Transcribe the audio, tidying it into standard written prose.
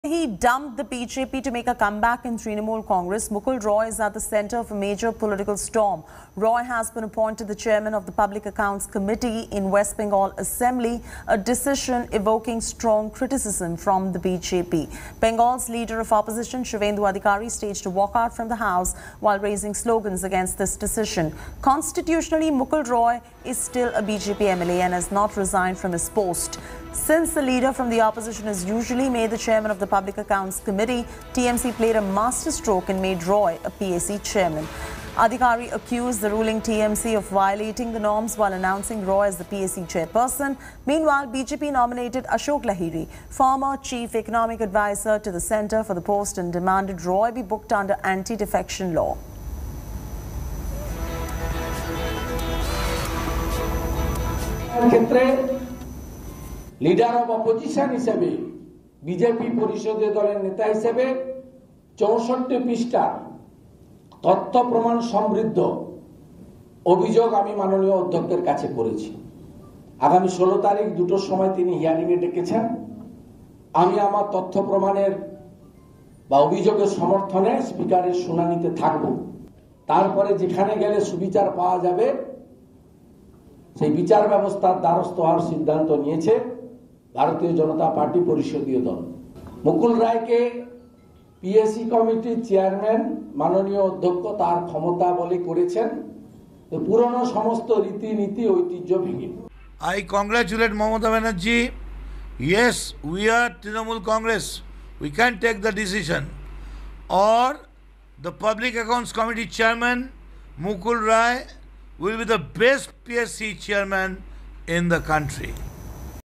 He dumped the BJP to make a comeback in Trinamool Congress. Mukul Roy is at the centre of a major political storm. Roy has been appointed the chairman of the Public Accounts Committee in West Bengal Assembly, a decision evoking strong criticism from the BJP. Bengal's leader of opposition, Shivendu Adhikari, staged a walkout from the House while raising slogans against this decision. Constitutionally, Mukul Roy is still a BJP MLA and has not resigned from his post. Since the leader from the opposition is usually made the chairman of the Public Accounts Committee, TMC played a masterstroke and made Roy a PAC chairman. Adhikari accused the ruling TMC of violating the norms while announcing Roy as the PAC chairperson. Meanwhile, BJP nominated Ashok Lahiri, former chief economic advisor to the centre, for the post and demanded Roy be booked under anti-defection law. Leader of opposition হিসেবে BJP পরিষদীয় দলের নেতা হিসেবে 64 পৃষ্ঠা তথ্য প্রমাণ সমৃদ্ধ অভিযোগ আমি মাননীয় অধ্যক্ষের কাছে করেছি। আগামী 16 তারিখ দুটোর সময় তিনি হিয়ারিং এ ডেকেছেন। আমি আমার তথ্য প্রমাণের বা অভিযোগের সমর্থনে স্পিকারের শুনানিতে থাকব। তারপরে যেখানে গেলে সুবিচার পাওয়া যাবে সেই বিচার ব্যবস্থার দ্বারস্থ হওয়ার সিদ্ধান্ত নিয়েছে ভারতীয় জনতা পার্টি পরিষদীয় দল। মুকুল রায়কে পিএসসি কমিটির চেয়ারম্যান মাননীয় অধ্যক্ষ তার ক্ষমতা বলে করেছেন, পুরনো সমস্ত রীতিনীতি ঐতিহ্য ভেঙে। I congratulate Mamata Banerjee. Yes, we are Trinamool Congress. We can take the decision. Or the Public Accounts Committee chairman Mukul Rai will be the best PSC chairman in the country.